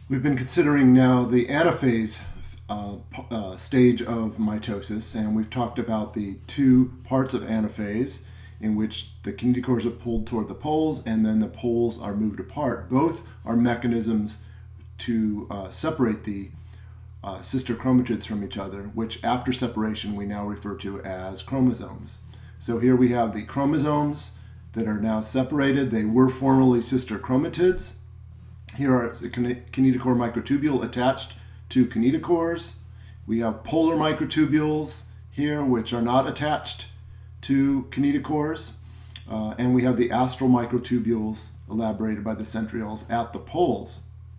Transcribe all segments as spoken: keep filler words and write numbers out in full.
We've been considering now the anaphase uh, uh, stage of mitosis, and we've talked about the two parts of anaphase in which the kinetochores are pulled toward the poles and then the poles are moved apart. Both are mechanisms to uh, separate the uh, sister chromatids from each other, which after separation we now refer to as chromosomes. So here we have the chromosomes that are now separated. They were formerly sister chromatids. Here are a kinetochore microtubule attached to kinetochores. We have polar microtubules here, which are not attached to kinetochores. Uh, and we have the astral microtubules elaborated by the centrioles at the poles.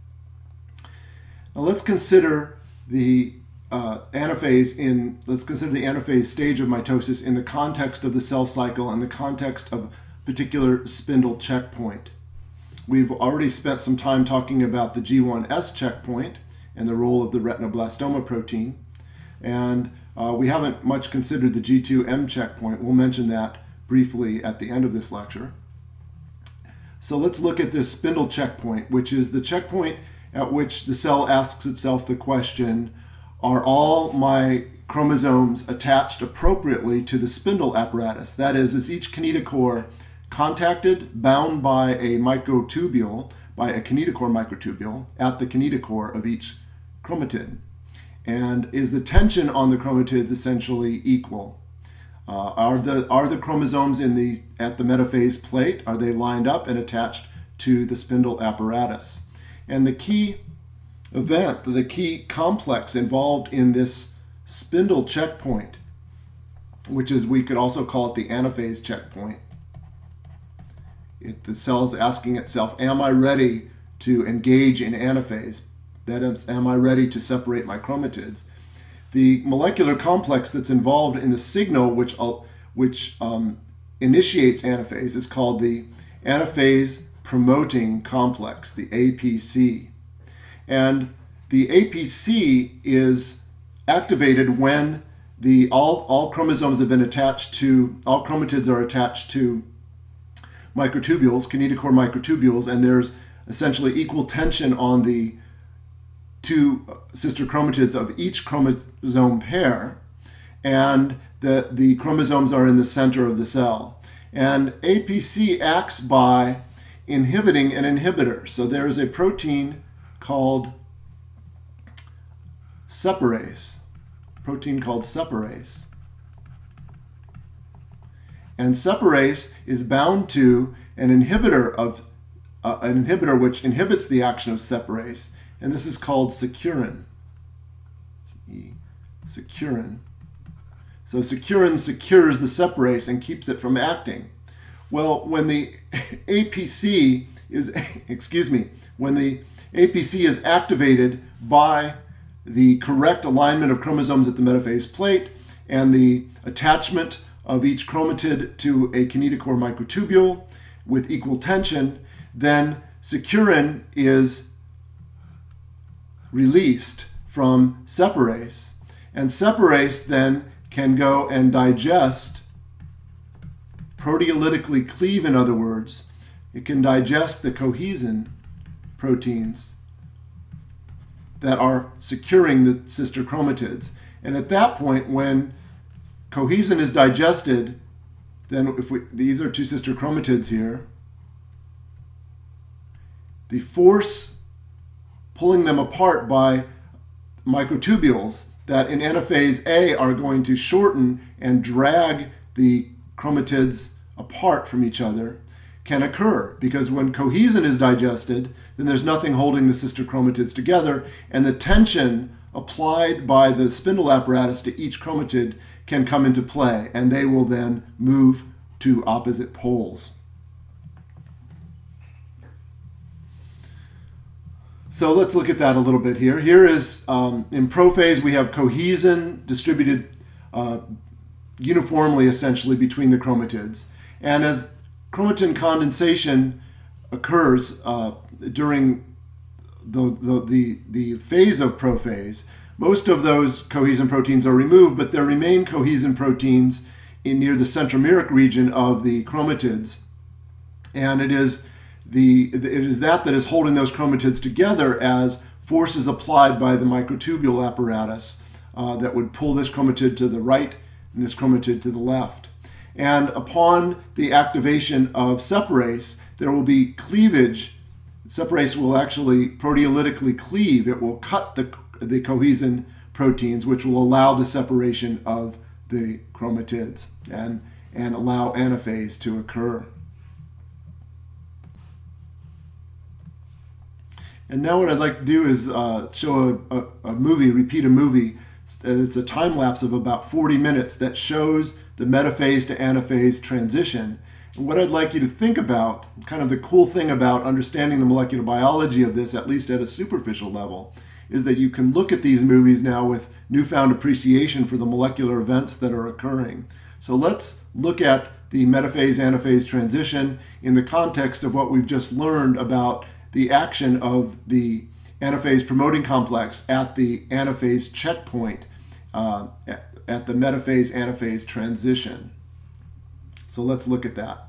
Now let's consider the uh, anaphase in, let's consider the anaphase stage of mitosis in the context of the cell cycle and the context of a particular spindle checkpoint. We've already spent some time talking about the G one S checkpoint and the role of the retinoblastoma protein. And uh, we haven't much considered the G two M checkpoint. We'll mention that briefly at the end of this lecture. So let's look at this spindle checkpoint, which is the checkpoint at which the cell asks itself the question, are all my chromosomes attached appropriately to the spindle apparatus? That is, is each kinetochore contacted, bound by a microtubule, by a kinetochore microtubule at the kinetochore of each chromatid? And is the tension on the chromatids essentially equal? Uh, are the are the chromosomes in the at the metaphase plate, are they lined up and attached to the spindle apparatus? And the key event, the key complex involved in this spindle checkpoint, which is, we could also call it the anaphase checkpoint. It, the cell is asking itself, am I ready to engage in anaphase? That is, am I ready to separate my chromatids? The molecular complex that's involved in the signal which, which um, initiates anaphase is called the anaphase promoting complex, the A P C. And the A P C is activated when the all, all chromosomes have been attached to, all chromatids are attached to microtubules, kinetochore microtubules, and there's essentially equal tension on the two sister chromatids of each chromosome pair, and the, the chromosomes are in the center of the cell. And A P C acts by inhibiting an inhibitor. So there is a protein called separase, protein called separase. And separase is bound to an inhibitor of uh, an inhibitor which inhibits the action of separase, and this is called securin. E, securin. So securin secures the separase and keeps it from acting. Well, when the A P C is, excuse me, when the A P C is activated by the correct alignment of chromosomes at the metaphase plate and the attachment of each chromatid to a kinetochore microtubule with equal tension, then securin is released from separase, and separase then can go and digest, proteolytically cleave, in other words, it can digest the cohesin proteins that are securing the sister chromatids. And at that point, when cohesin is digested, then if we, these are two sister chromatids here, the force pulling them apart by microtubules that in anaphase A are going to shorten and drag the chromatids apart from each other can occur, because when cohesin is digested, then there's nothing holding the sister chromatids together, and the tension applied by the spindle apparatus to each chromatid can come into play, and they will then move to opposite poles. So let's look at that a little bit here. Here is, um, in prophase, we have cohesin distributed uh, uniformly, essentially, between the chromatids. And as chromatin condensation occurs uh, during the, the, the, the phase of prophase, most of those cohesin proteins are removed, but there remain cohesin proteins in near the centromeric region of the chromatids. And it is the it is that that is holding those chromatids together as forces applied by the microtubule apparatus uh, that would pull this chromatid to the right and this chromatid to the left. And upon the activation of separase, there will be cleavage. Separase will actually proteolytically cleave. It will cut the, the cohesin proteins, which will allow the separation of the chromatids and, and allow anaphase to occur. And now what I'd like to do is uh, show a, a, a movie, repeat a movie. It's a time lapse of about forty minutes that shows the metaphase to anaphase transition. And what I'd like you to think about, kind of the cool thing about understanding the molecular biology of this, at least at a superficial level, is that you can look at these movies now with newfound appreciation for the molecular events that are occurring. So let's look at the metaphase-anaphase transition in the context of what we've just learned about the action of the anaphase promoting complex at the anaphase checkpoint uh, at, at the metaphase-anaphase transition. So let's look at that.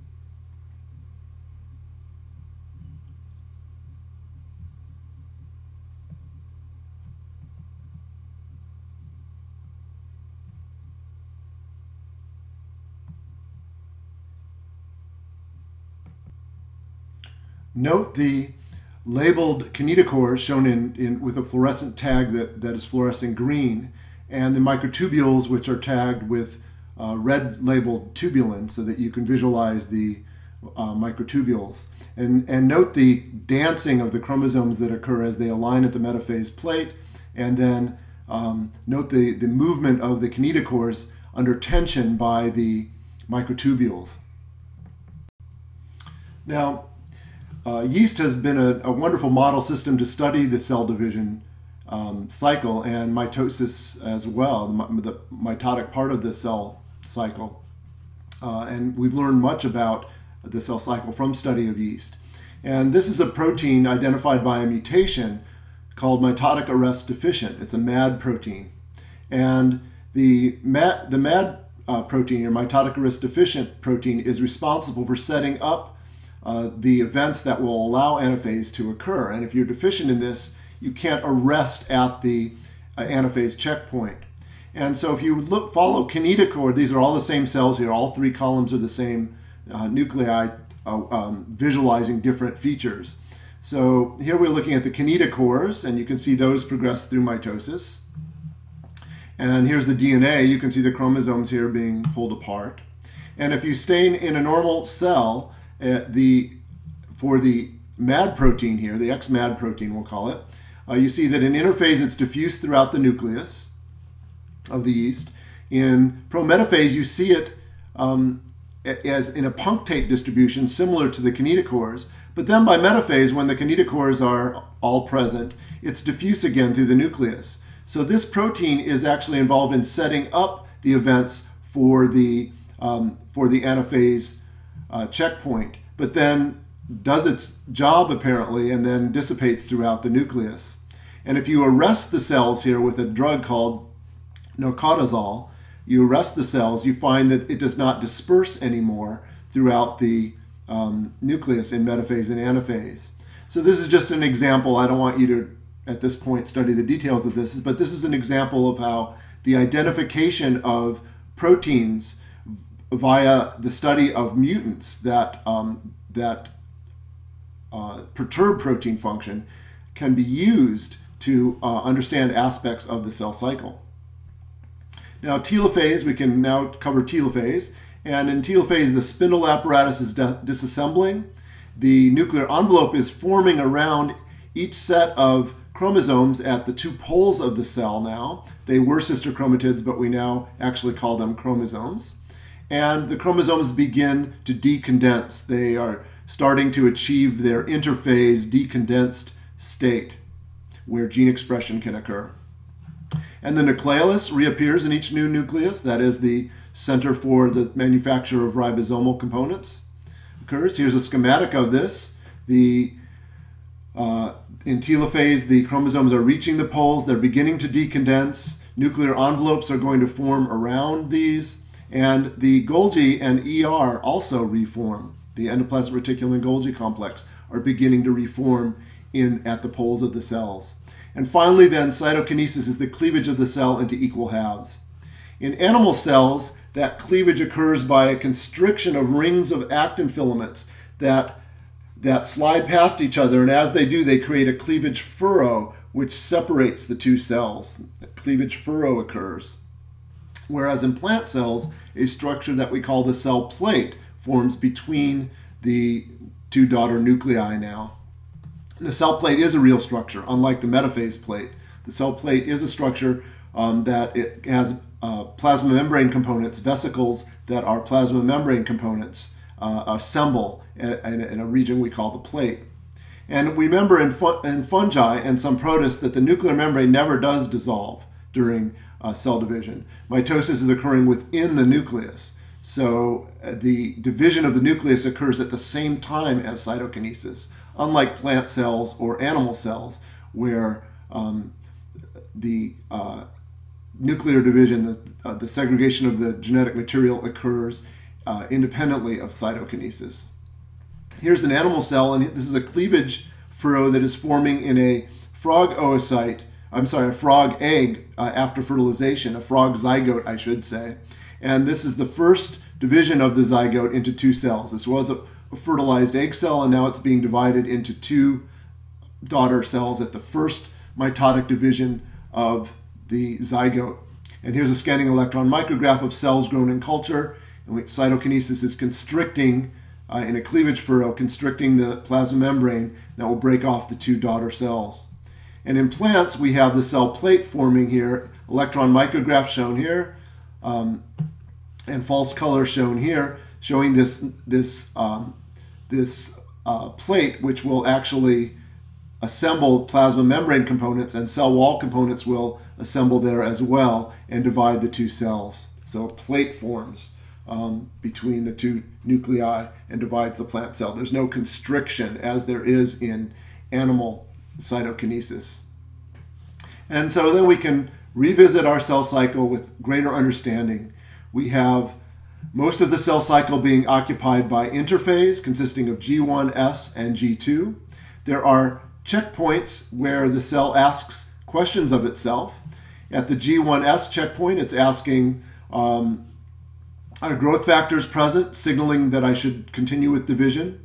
Note the labeled kinetochores shown in, in with a fluorescent tag that, that is fluorescent green, and the microtubules, which are tagged with uh, red labeled tubulin, so that you can visualize the uh, microtubules. And, and note the dancing of the chromosomes that occur as they align at the metaphase plate, and then um, note the, the movement of the kinetochores under tension by the microtubules. Now, Uh, yeast has been a, a wonderful model system to study the cell division um, cycle and mitosis as well, the, the mitotic part of the cell cycle. Uh, and we've learned much about the cell cycle from study of yeast. And this is a protein identified by a mutation called mitotic arrest deficient. It's a M A D protein. And the M A D, the M A D uh, protein, or mitotic arrest deficient protein, is responsible for setting up Uh, the events that will allow anaphase to occur. And if you're deficient in this, you can't arrest at the uh, anaphase checkpoint. And so if you look, follow kinetochore, these are all the same cells here, all three columns are the same uh, nuclei uh, um, visualizing different features. So here we're looking at the kinetochores, and you can see those progress through mitosis. And here's the D N A. You can see the chromosomes here being pulled apart. And if you stain in a normal cell, Uh, the, for the M A D protein here, the X M A D protein we'll call it, uh, you see that in interphase it's diffused throughout the nucleus of the yeast. In prometaphase you see it um, as in a punctate distribution similar to the kinetochores, but then by metaphase, when the kinetochores are all present, it's diffuse again through the nucleus. So this protein is actually involved in setting up the events for the, um, for the anaphase Uh, checkpoint, but then does its job apparently and then dissipates throughout the nucleus. And if you arrest the cells here with a drug called norcotazole, you arrest the cells, you find that it does not disperse anymore throughout the um, nucleus in metaphase and anaphase. So this is just an example. I don't want you to at this point study the details of this, but this is an example of how the identification of proteins via the study of mutants that, um, that uh, perturb protein function can be used to uh, understand aspects of the cell cycle. Now telophase, we can now cover telophase. And in telophase, the spindle apparatus is disassembling. The nuclear envelope is forming around each set of chromosomes at the two poles of the cell now. They were sister chromatids, but we now actually call them chromosomes. And the chromosomes begin to decondense. They are starting to achieve their interphase decondensed state where gene expression can occur. And the nucleolus reappears in each new nucleus. That is the center for the manufacture of ribosomal components. Occurs. Here's a schematic of this. The uh, in telophase, the chromosomes are reaching the poles. They're beginning to decondense. Nuclear envelopes are going to form around these. And the Golgi and E R also reform. The endoplasmic reticulum and Golgi complex are beginning to reform in at the poles of the cells. And finally then, cytokinesis is the cleavage of the cell into equal halves. In animal cells, that cleavage occurs by a constriction of rings of actin filaments that, that slide past each other, and as they do, they create a cleavage furrow which separates the two cells. A cleavage furrow occurs. Whereas in plant cells, a structure that we call the cell plate forms between the two daughter nuclei now. The cell plate is a real structure, unlike the metaphase plate. The cell plate is a structure um, that it has uh, plasma membrane components, vesicles that are plasma membrane components uh, assemble in, in, in a region we call the plate. And we remember in, fu in fungi and some protists that the nuclear membrane never does dissolve during uh, cell division. Mitosis is occurring within the nucleus. So uh, the division of the nucleus occurs at the same time as cytokinesis, unlike plant cells or animal cells, where um, the uh, nuclear division, the, uh, the segregation of the genetic material occurs uh, independently of cytokinesis. Here's an animal cell, and this is a cleavage furrow that is forming in a frog oocyte, I'm sorry, a frog egg uh, after fertilization, a frog zygote, I should say. And this is the first division of the zygote into two cells. This was a, a fertilized egg cell, and now it's being divided into two daughter cells at the first mitotic division of the zygote. And here's a scanning electron micrograph of cells grown in culture, in which cytokinesis is constricting uh, in a cleavage furrow, constricting the plasma membrane that will break off the two daughter cells. And in plants, we have the cell plate forming here, electron micrograph shown here, um, and false color shown here, showing this, this, um, this uh, plate, which will actually assemble plasma membrane components, and cell wall components will assemble there as well and divide the two cells. So a plate forms um, between the two nuclei and divides the plant cell. There's no constriction as there is in animal cytokinesis. And so then we can revisit our cell cycle with greater understanding. We have most of the cell cycle being occupied by interphase consisting of G one S and G two. There are checkpoints where the cell asks questions of itself. At the G one S checkpoint, it's asking, um, are growth factors present, signaling that I should continue with division?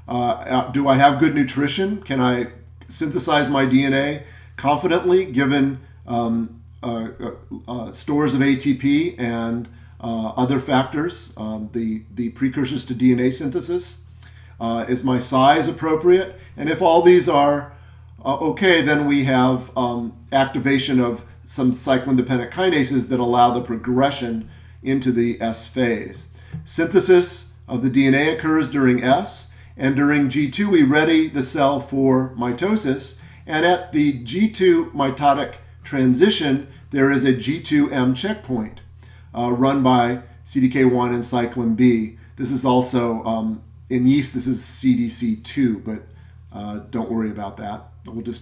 Uh, do I have good nutrition? Can I synthesize my D N A confidently given um, uh, uh, stores of A T P and uh, other factors, um, the, the precursors to D N A synthesis? Uh, is my size appropriate? And if all these are uh, okay, then we have um, activation of some cyclin-dependent kinases that allow the progression into the S phase. Synthesis of the D N A occurs during S, and during G two we ready the cell for mitosis, and at the G two mitotic transition there is a G two M checkpoint uh, run by C D K one and cyclin B. This is also, um, in yeast this is C D C two, but uh, don't worry about that. We'll just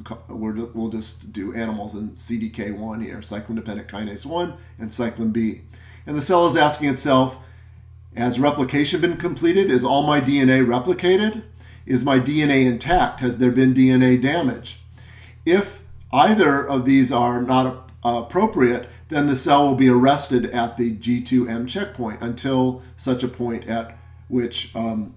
we'll just do animals and C D K one here, cyclin-dependent kinase one and cyclin B. And the cell is asking itself, has replication been completed? Is all my D N A replicated? Is my D N A intact? Has there been D N A damage? If either of these are not uh, appropriate, then the cell will be arrested at the G two M checkpoint until such a point at which um,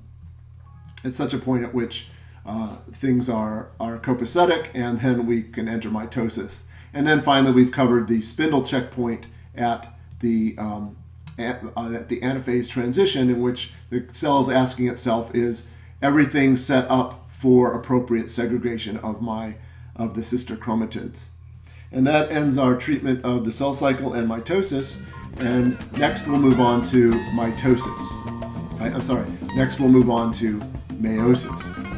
at such a point at which uh, things are are copacetic, and then we can enter mitosis. And then finally, we've covered the spindle checkpoint at the um, at, uh, at the anaphase transition, in which the cell is asking itself, is everything set up for appropriate segregation of my of the sister chromatids? And that ends our treatment of the cell cycle and mitosis. And next we'll move on to mitosis. I, I'm sorry. Next we'll move on to meiosis.